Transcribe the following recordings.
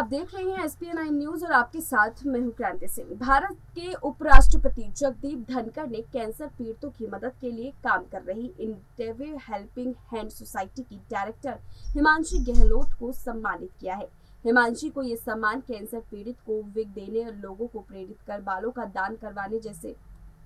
आप देख रहे हैं SPN9 न्यूज और आपके साथ मैं हूं क्रांति सिंह। भारत के उपराष्ट्रपति जगदीप धनखड़ ने कैंसर पीड़ितों की मदद के लिए काम कर रही इंडिविजुअल हेल्पिंग हैंड सोसाइटी की डायरेक्टर हिमांशी गहलोत को सम्मानित किया है। हिमांशी को ये सम्मान कैंसर पीड़ित को विग देने और लोगों को प्रेरित कर बालों का दान करवाने जैसे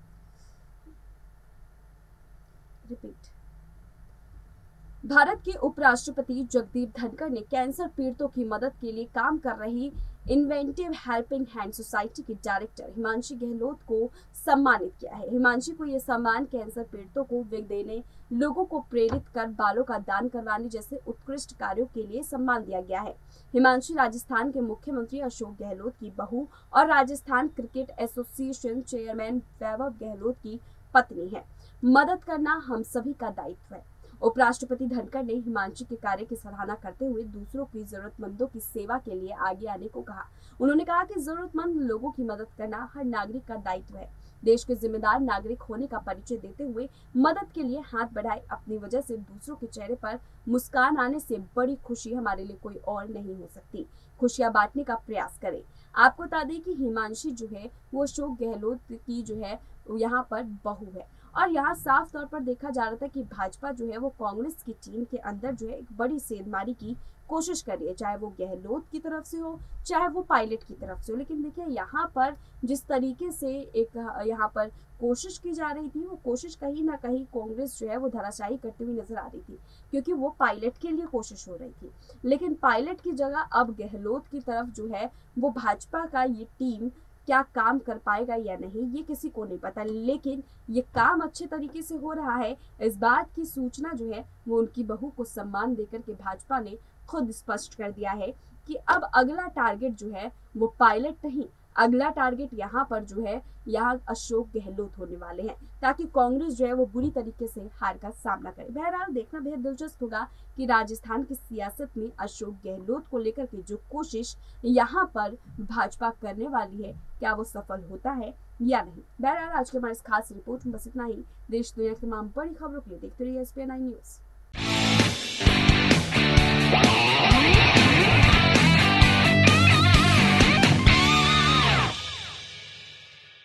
भारत के उपराष्ट्रपति जगदीप धनखड़ ने कैंसर पीड़ितों की मदद के लिए काम कर रही इन्वेंटिव हेल्पिंग हैंड सोसाइटी की डायरेक्टर हिमांशी गहलोत को सम्मानित किया है। हिमांशी को यह सम्मान कैंसर पीड़ितों को विग देने, लोगों को प्रेरित कर बालों का दान करवाने जैसे उत्कृष्ट कार्यों के लिए सम्मान दिया गया है। हिमांशी राजस्थान के मुख्यमंत्री अशोक गहलोत की बहू और Rajasthan cricket association chairman Vaibhav Gehlot की पत्नी है। मदद करना हम सभी का दायित्व है। उपराष्ट्रपति धनखड़ ने हिमांशी के कार्य की सराहना करते हुए दूसरों की जरूरतमंदों की सेवा के लिए आगे आने को कहा। उन्होंने कहा कि जरूरतमंद लोगों की मदद करना हर नागरिक का दायित्व है। देश के जिम्मेदार नागरिक होने का परिचय देते हुए मदद के लिए हाथ बढ़ाए। अपनी वजह से दूसरों के चेहरे पर मुस्कान आने से बड़ी खुशी हमारे लिए कोई और नहीं हो सकती। खुशियां बांटने का प्रयास करें। आपको बता दें कि हिमांशी जो है वो अशोक गहलोत की जो है यहाँ पर बहू है और यहाँ साफ तौर पर देखा जा रहा था कि भाजपा जो है वो कांग्रेस की टीम के अंदर जो है एक बड़ी सेंधमारी की कोशिश कर रही है, चाहे वो गहलोत की तरफ से हो चाहे वो पायलट की तरफ से हो। लेकिन देखिए यहाँ पर जिस तरीके से एक यहाँ पर कोशिश की जा रही थी, वो कोशिश कहीं ना कहीं कांग्रेस जो है वो धराशायी करती हुई नजर आ रही थी, क्योंकि वो पायलट के लिए कोशिश हो रही थी। लेकिन पायलट की जगह अब गहलोत की तरफ जो है वो भाजपा का ये टीम क्या काम कर पाएगा या नहीं ये किसी को नहीं पता, लेकिन ये काम अच्छे तरीके से हो रहा है। इस बात की सूचना जो है वो उनकी बहू को सम्मान देकर के भाजपा ने खुद स्पष्ट कर दिया है कि अब अगला टारगेट जो है वो पायलट नहीं, अगला टारगेट यहाँ पर जो है यहाँ अशोक गहलोत होने वाले हैं, ताकि कांग्रेस जो है वो बुरी तरीके से हार का सामना करे। बहरहाल देखना बेहद दिलचस्प होगा कि राजस्थान की सियासत में अशोक गहलोत को लेकर के जो कोशिश यहाँ पर भाजपा करने वाली है क्या वो सफल होता है या नहीं। बहरहाल आज के हमारे इस खास रिपोर्ट में बस इतना ही। देश दुनिया की तमाम बड़ी खबरों के लिए देखते रहिए SPN9 न्यूज।